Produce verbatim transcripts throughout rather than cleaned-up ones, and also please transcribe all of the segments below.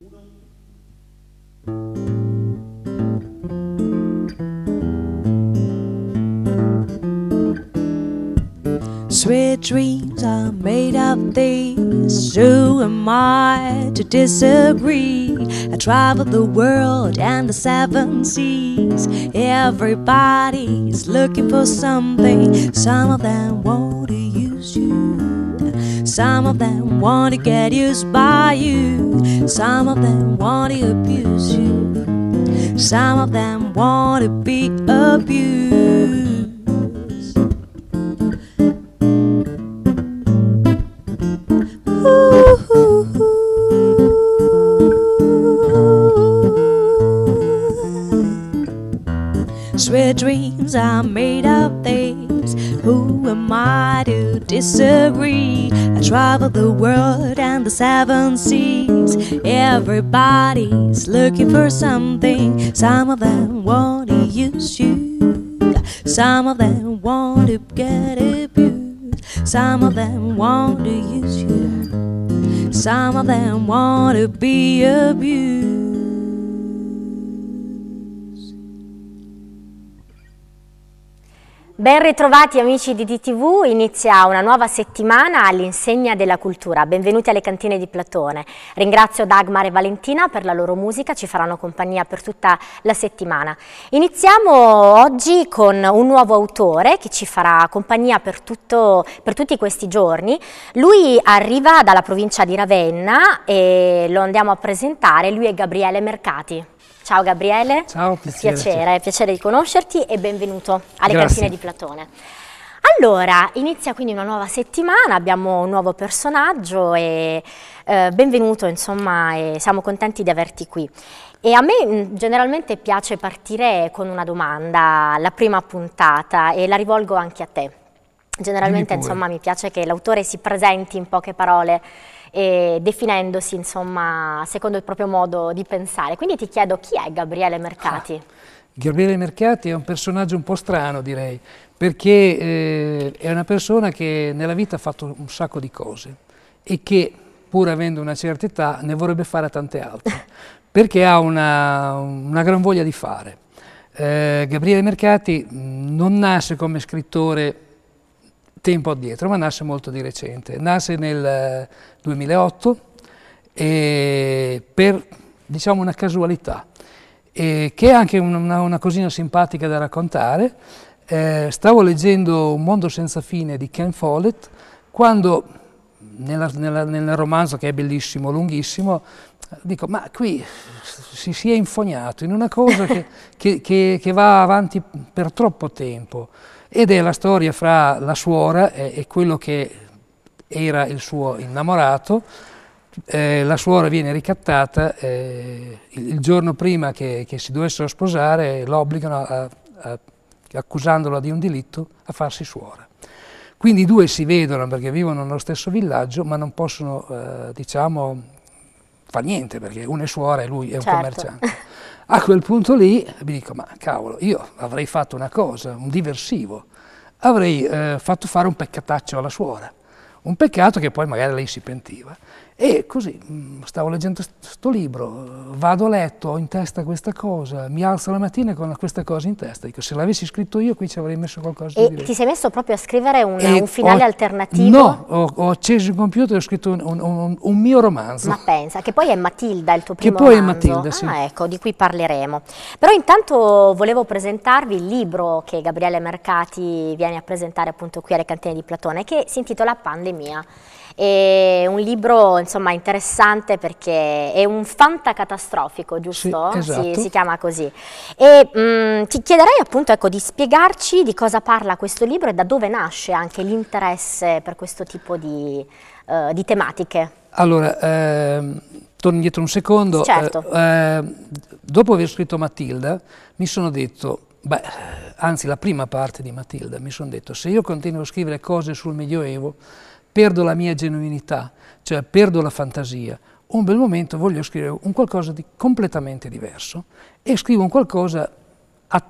Sweet dreams are made of these. Who am I to disagree? I travel the world and the seven seas. Everybody's looking for something. Some of them want to use you. Some of them want to get used by you. Some of them want to abuse you. Some of them want to be abused. Sweet dreams are made of things. Who am I to disagree? I travel the world and the seven seas. Everybody's looking for something. Some of them want to use you. Some of them want to get abused. Some of them want to use you. Some of them want to be abused. Ben ritrovati amici di D T V, inizia una nuova settimana all'insegna della cultura. Benvenuti alle cantine di Platone. Ringrazio Dagmar e Valentina per la loro musica, ci faranno compagnia per tutta la settimana. Iniziamo oggi con un nuovo autore che ci farà compagnia per, tutto, per tutti questi giorni. Lui arriva dalla provincia di Ravenna e lo andiamo a presentare, lui è Gabriele Mercati. Ciao Gabriele, ciao, piacere, piacere, piacere di conoscerti e benvenuto alle Grazie. Cantine di Platone. Allora, inizia quindi una nuova settimana, abbiamo un nuovo personaggio e eh, benvenuto, insomma, e siamo contenti di averti qui. E a me mh, generalmente piace partire con una domanda, la prima puntata, e la rivolgo anche a te. Generalmente, insomma, mi piace che l'autore si presenti in poche parole, e definendosi, insomma, secondo il proprio modo di pensare. Quindi ti chiedo, chi è Gabriele Mercati? Ah, Gabriele Mercati è un personaggio un po' strano, direi, perché eh, è una persona che nella vita ha fatto un sacco di cose e che, pur avendo una certa età, ne vorrebbe fare tante altre, perché ha una, una gran voglia di fare. Eh, Gabriele Mercati non nasce come scrittore tempo addietro, ma nasce molto di recente. Nasce nel duemilaotto e per, diciamo, una casualità, e che è anche una, una cosina simpatica da raccontare. Eh, stavo leggendo Un mondo senza fine di Ken Follett, quando nella, nella, nel romanzo, che è bellissimo, lunghissimo, dico, ma qui si, si è infognato in una cosa che, che, che, che va avanti per troppo tempo. Ed è la storia fra la suora e, e quello che era il suo innamorato. Eh, la suora viene ricattata, eh, il, il giorno prima che, che si dovessero sposare lo obbligano, a, a, accusandolo di un delitto, a farsi suora. Quindi i due si vedono perché vivono nello stesso villaggio, ma non possono, eh, diciamo, fare niente, perché uno è suora e lui è un certo. commerciante. A quel punto lì mi dico, ma cavolo, io avrei fatto una cosa, un diversivo, avrei eh, fatto fare un peccataccio alla suora, un peccato che poi magari lei si pentiva. E così, mh, stavo leggendo questo libro, vado a letto, ho in testa questa cosa, mi alzo la mattina con questa cosa in testa, dico, se l'avessi scritto io qui ci avrei messo qualcosa e di diverso. E ti sei messo proprio a scrivere un, E un finale ho, alternativo? No, ho, ho acceso il computer e ho scritto un, un, un, un mio romanzo. Ma pensa, che poi è Matilda il tuo primo Che poi romanzo. è Matilda, sì. Ah, ecco, di cui parleremo. Però intanto volevo presentarvi il libro che Gabriele Mercati viene a presentare appunto qui alle Cantine di Platone, che si intitola Pandemia. È un libro, insomma, interessante perché è un fantacatastrofico, giusto? Sì, esatto. si, si chiama così. E mh, ti chiederei appunto, ecco, di spiegarci di cosa parla questo libro e da dove nasce anche l'interesse per questo tipo di, uh, di tematiche. Allora, ehm, torno indietro un secondo. Certo. Eh, eh, dopo aver scritto Matilda, mi sono detto, beh, anzi la prima parte di Matilda, mi sono detto, se io continuo a scrivere cose sul Medioevo, perdo la mia genuinità, cioè perdo la fantasia. Un bel momento voglio scrivere un qualcosa di completamente diverso e scrivo un qualcosa a,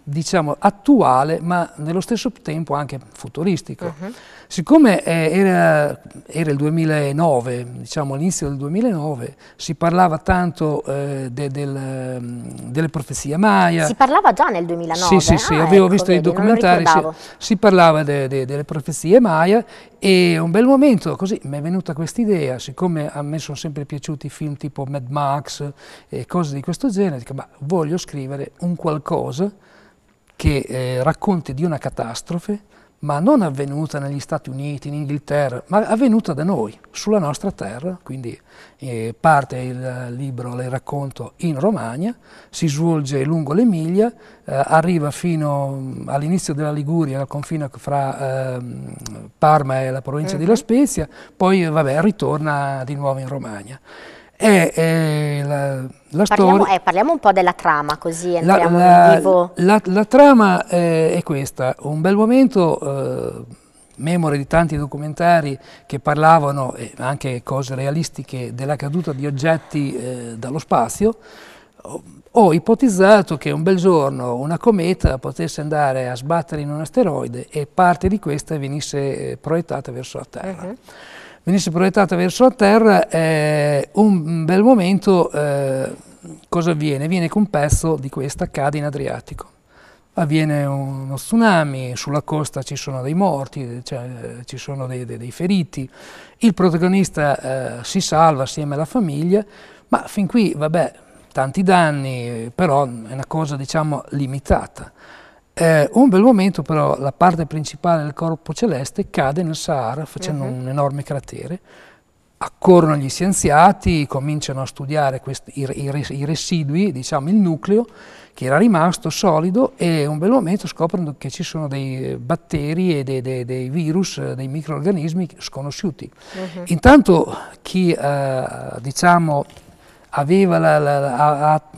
diciamo attuale, ma nello stesso tempo anche futuristico. Uh-huh. Siccome eh, era, era il duemilanove, diciamo all'inizio del duemilanove, si parlava tanto eh, de, del, delle profezie Maya. Si parlava già nel duemilanove? Sì, sì, sì, ah, avevo ecco, visto vedi, dei documentari, si, si parlava de, de, delle profezie Maya, e un bel momento così mi è venuta questa idea, siccome a me sono sempre piaciuti i film tipo Mad Max e cose di questo genere, dico, ma voglio scrivere un qualcosa che eh, racconti di una catastrofe, ma non avvenuta negli Stati Uniti, in Inghilterra, ma avvenuta da noi, sulla nostra terra. Quindi eh, parte il libro, il racconto in Romagna, si svolge lungo l'Emilia, eh, arriva fino all'inizio della Liguria, al confine fra eh, Parma e la provincia uh-huh. di La Spezia, poi vabbè, ritorna di nuovo in Romagna. È, è la, la parliamo, storia, eh, parliamo un po' della trama, così entriamo la, la, nel vivo. La, la trama eh, è questa: un bel momento, eh, memore di tanti documentari che parlavano, eh, anche cose realistiche, della caduta di oggetti eh, dallo spazio, ho, ho ipotizzato che un bel giorno una cometa potesse andare a sbattere in un asteroide e parte di questa venisse eh, proiettata verso la Terra. Uh-huh. venisse proiettata verso la Terra, eh, un bel momento eh, cosa avviene? Viene che un pezzo di questa cade in Adriatico. Avviene uno tsunami, sulla costa ci sono dei morti, cioè, ci sono dei, dei, dei feriti, il protagonista eh, si salva assieme alla famiglia, ma fin qui, vabbè, tanti danni, però è una cosa, diciamo, limitata. Eh, un bel momento però la parte principale del corpo celeste cade nel Sahara facendo uh-huh. un enorme cratere, accorrono gli scienziati, cominciano a studiare questi, i, i, i residui, diciamo il nucleo che era rimasto solido, e un bel momento scoprono che ci sono dei batteri e dei, dei, dei virus, dei microrganismi sconosciuti. Uh-huh. Intanto chi eh, diciamo aveva la, la, la, ha, ha,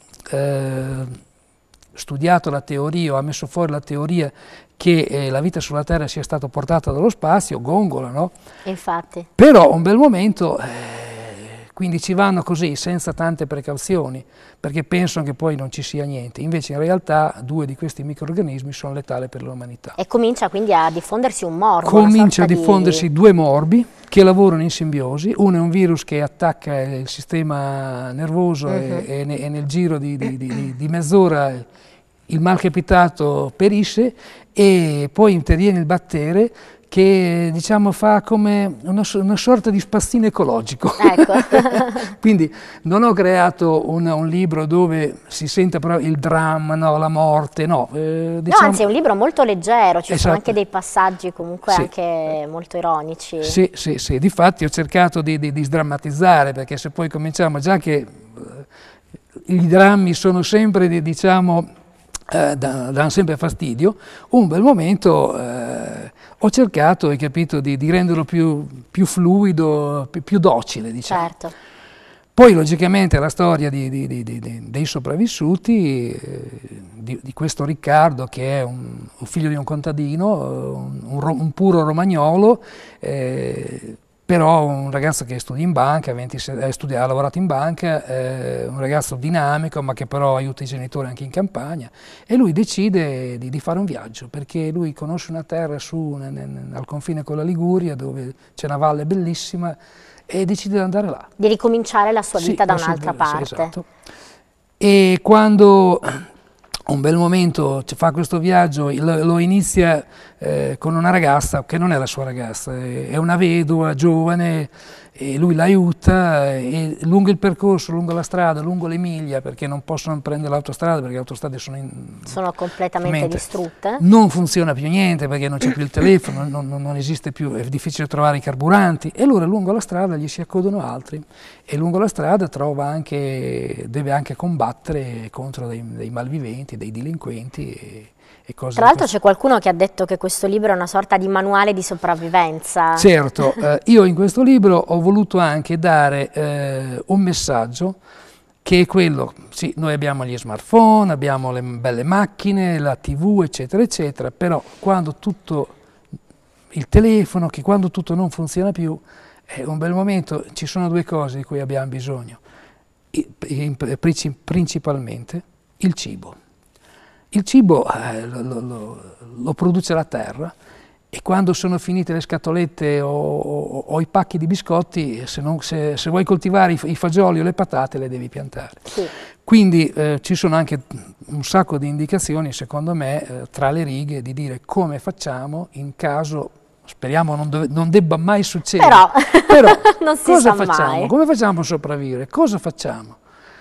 eh, studiato la teoria o ha messo fuori la teoria che eh, la vita sulla Terra sia stata portata dallo spazio, gongola, no? Infatti. Però un bel momento, eh, quindi ci vanno così, senza tante precauzioni, perché pensano che poi non ci sia niente. Invece in realtà due di questi microrganismi sono letali per l'umanità. E comincia quindi a diffondersi un morbo. Comincia a diffondersi di... due morbi che lavorano in simbiosi. Uno è un virus che attacca il sistema nervoso uh-huh. e, e, ne, e nel giro di, di, di, di mezz'ora il malcapitato perisce, e poi interviene il battere che, diciamo, fa come una, una sorta di spazzino ecologico. Ecco. Quindi non ho creato un, un libro dove si sente però il dramma, no, la morte, no. Eh, diciamo... No, anzi è un libro molto leggero, ci esatto. sono anche dei passaggi comunque sì. anche molto ironici. Sì, sì, sì, difatti ho cercato di, di, di sdrammatizzare, perché se poi cominciamo, già che eh, i drammi sono sempre, di, diciamo, eh, danno sempre fastidio, un bel momento eh, ho cercato, hai capito, di, di renderlo più, più fluido, più, più docile, diciamo. Certo. Poi logicamente la storia di, di, di, di, dei sopravvissuti, eh, di, di questo Riccardo che è un, un figlio di un contadino, un, un, un puro romagnolo, eh, però un ragazzo che studia in banca, ventisette, studia, ha lavorato in banca, eh, un ragazzo dinamico ma che però aiuta i genitori anche in campagna, e lui decide di, di fare un viaggio, perché lui conosce una terra su, nel, nel, al confine con la Liguria, dove c'è una valle bellissima, e decide di andare là. Di ricominciare la sua vita sì, da un'altra parte. Sì, esatto. E quando un bel momento fa questo viaggio, lo, lo inizia eh, con una ragazza che non è la sua ragazza, è una vedova giovane, e lui l'aiuta, e lungo il percorso, lungo la strada, lungo l'Emilia, perché non possono prendere l'autostrada perché le autostrade sono, in, sono completamente distrutte. Non funziona più niente perché non c'è più il telefono, non, non esiste più, è difficile trovare i carburanti, e allora lungo la strada gli si accodono altri, e lungo la strada trova anche, deve anche combattere contro dei, dei malviventi, dei delinquenti e, e cose. Tra l'altro c'è qualcuno che ha detto che questo libro è una sorta di manuale di sopravvivenza. Certo, eh, io in questo libro ho voluto anche dare eh, un messaggio, che è quello, sì, noi abbiamo gli smartphone, abbiamo le belle macchine, la tivù, eccetera, eccetera, però quando tutto, il telefono, che quando tutto non funziona più, è un bel momento, ci sono due cose di cui abbiamo bisogno, principalmente il cibo. Il cibo eh, lo, lo, lo produce la terra, e quando sono finite le scatolette o, o, o i pacchi di biscotti, se, non, se, se vuoi coltivare i, i fagioli o le patate, le devi piantare. Sì. Quindi eh, ci sono anche un sacco di indicazioni, secondo me, eh, tra le righe, di dire come facciamo in caso, speriamo non, dove, non debba mai succedere, però, però non si cosa sa facciamo? mai. Come facciamo a sopravvivere? Cosa facciamo?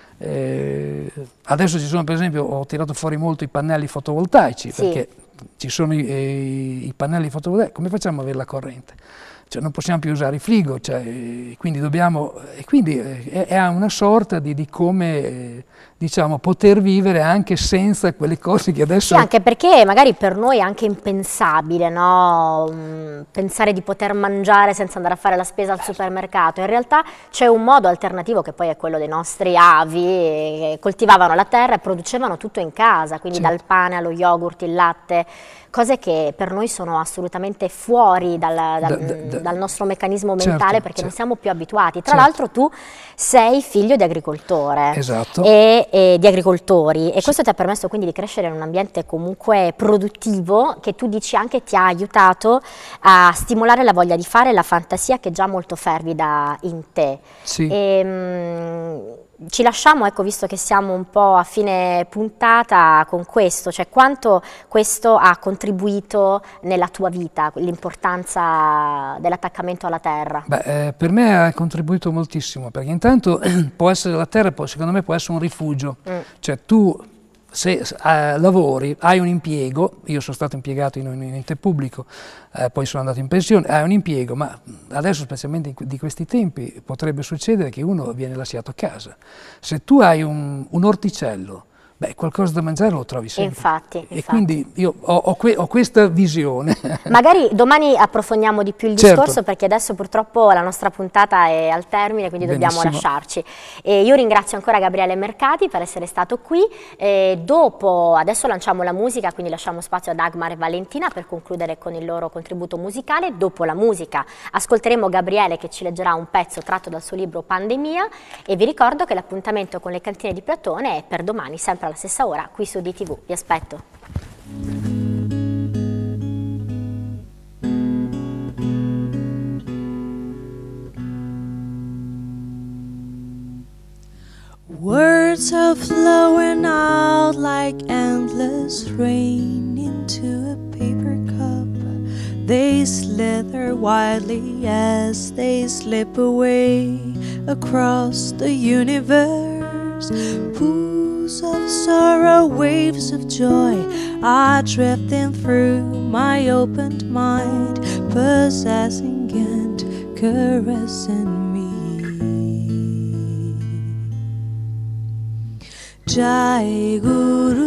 Eh, adesso ci sono, per esempio, ho tirato fuori molto i pannelli fotovoltaici, sì. perché ci sono i, eh, i pannelli fotovoltaici, come facciamo ad avere la corrente? Cioè, non possiamo più usare il frigo, cioè, quindi dobbiamo, e quindi è, è una sorta di, di come eh, diciamo, poter vivere anche senza quelle cose che adesso... Sì, anche perché magari per noi è anche impensabile, no? Pensare di poter mangiare senza andare a fare la spesa al supermercato. In realtà c'è un modo alternativo, che poi è quello dei nostri avi, che coltivavano la terra e producevano tutto in casa, quindi sì. dal pane allo yogurt, il latte, cose che per noi sono assolutamente fuori dal, dal, da, da, dal nostro meccanismo mentale, certo, perché certo. non siamo più abituati. Tra certo. l'altro tu sei figlio di agricoltore esatto. e, e di agricoltori e sì. questo ti ha permesso quindi di crescere in un ambiente comunque produttivo, che tu dici anche ti ha aiutato a stimolare la voglia di fare e la fantasia che è già molto fervida in te. Sì. E, mh, ci lasciamo, ecco, visto che siamo un po' a fine puntata, con questo, cioè quanto questo ha contribuito nella tua vita, l'importanza dell'attaccamento alla terra? Beh, eh, per me ha contribuito moltissimo, perché intanto può essere la terra, può, secondo me può essere un rifugio, mm. cioè tu se eh, lavori, hai un impiego, io sono stato impiegato in un ente pubblico, eh, poi sono andato in pensione, hai un impiego, ma adesso specialmente di questi tempi potrebbe succedere che uno viene lasciato a casa. Se tu hai un, un orticello, beh, qualcosa da mangiare lo trovi sempre. Infatti, e infatti. quindi io ho, ho, que ho questa visione. Magari domani approfondiamo di più il certo. discorso, perché adesso purtroppo la nostra puntata è al termine, quindi Benissimo. dobbiamo lasciarci. E io ringrazio ancora Gabriele Mercati per essere stato qui. E dopo, adesso lanciamo la musica, quindi lasciamo spazio a Dagmar e Valentina per concludere con il loro contributo musicale. Dopo la musica ascolteremo Gabriele, che ci leggerà un pezzo tratto dal suo libro Pandemia, e vi ricordo che l'appuntamento con le cantine di Platone è per domani, sempre alla stessa ora, qui su D T V. Vi aspetto. Words are flowing out like endless rain into a paper cup. They slither wildly as they slip away across the universe. Pools of sorrow, waves of joy are drifting through my opened mind, possessing and caressing me. Jai Guru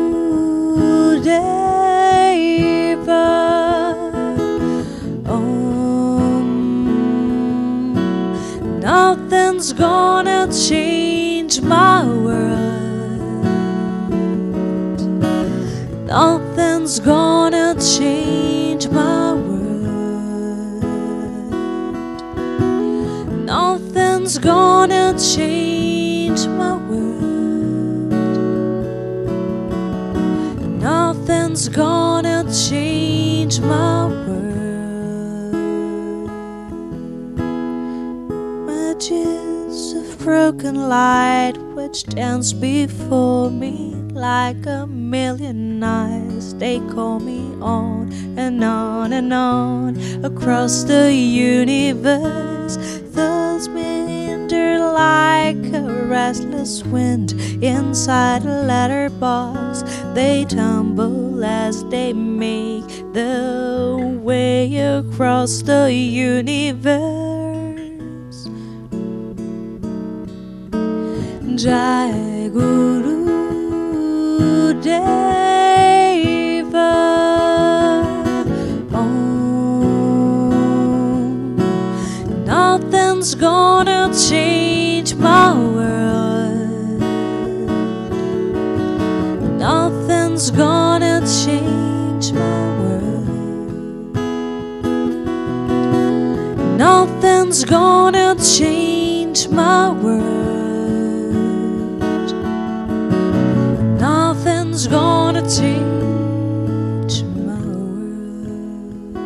Deva Om. Nothing's gonna change my world. Nothing's gonna change my world. Nothing's gonna change my world. Nothing's gonna change my world. Images of broken light which dance before me like a million eyes. They call me on and on and on across the universe. Thus meander like a restless wind inside a letterbox. They tumble as they make the way across the universe. Jai Guru Deva Om. Nothing's gonna change my world. Nothing's gonna change my world. Nothing's gonna change my world. Nothing's gonna wanna change my world.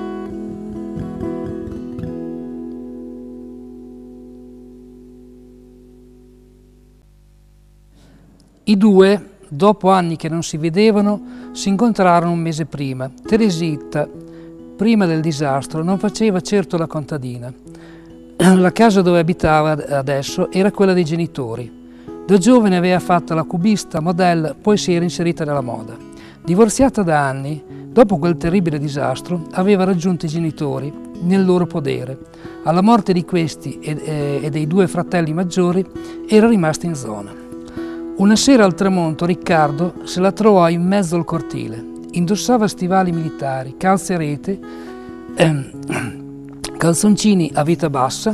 I due, dopo anni che non si vedevano, si incontrarono un mese prima. Teresita, prima del disastro, non faceva certo la contadina. La casa dove abitava adesso era quella dei genitori. Da giovane aveva fatto la cubista, modella, poi si era inserita nella moda. Divorziata da anni, dopo quel terribile disastro, aveva raggiunto i genitori nel loro podere. Alla morte di questi e, e dei due fratelli maggiori era rimasta in zona. Una sera al tramonto Riccardo se la trovò in mezzo al cortile. Indossava stivali militari, calze a rete, ehm, calzoncini a vita bassa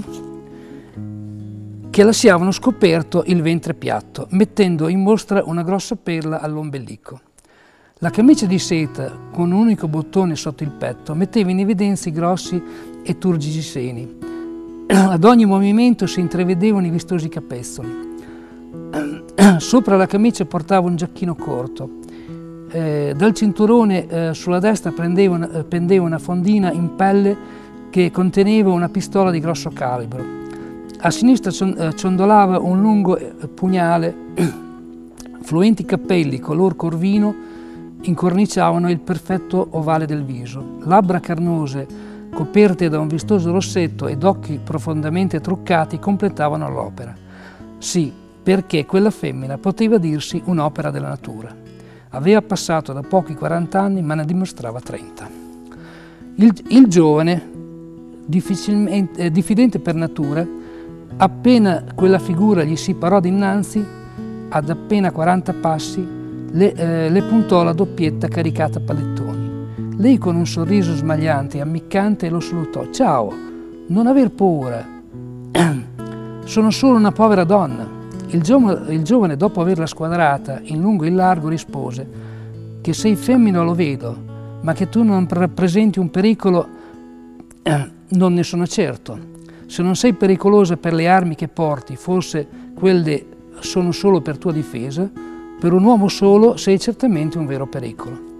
che lasciavano scoperto il ventre piatto, mettendo in mostra una grossa perla all'ombelico. La camicia di seta, con un unico bottone sotto il petto, metteva in evidenza i grossi e turgidi seni. Ad ogni movimento si intravedevano i vistosi capezzoli. Sopra la camicia portava un giacchino corto. Eh, dal cinturone eh, sulla destra pendeva una, eh, pendeva una fondina in pelle che conteneva una pistola di grosso calibro. A sinistra ciondolava un lungo pugnale, fluenti capelli color corvino incorniciavano il perfetto ovale del viso. Labbra carnose, coperte da un vistoso rossetto ed occhi profondamente truccati completavano l'opera. Sì, perché quella femmina poteva dirsi un'opera della natura. Aveva passato da pochi quaranta anni, ma ne dimostrava trenta. Il, il giovane, difficilmente, eh, diffidente per natura, appena quella figura gli si parò dinanzi, ad appena quaranta passi, le, eh, le puntò la doppietta caricata a pallettoni. Lei con un sorriso smagliante e ammiccante lo salutò. «Ciao, non aver paura, sono solo una povera donna». Il giovane, il giovane, dopo averla squadrata in lungo e in largo, rispose: «Che sei femmina lo vedo, ma che tu non rappresenti un pericolo eh, non ne sono certo. Se non sei pericolosa per le armi che porti, forse quelle sono solo per tua difesa, per un uomo solo sei certamente un vero pericolo».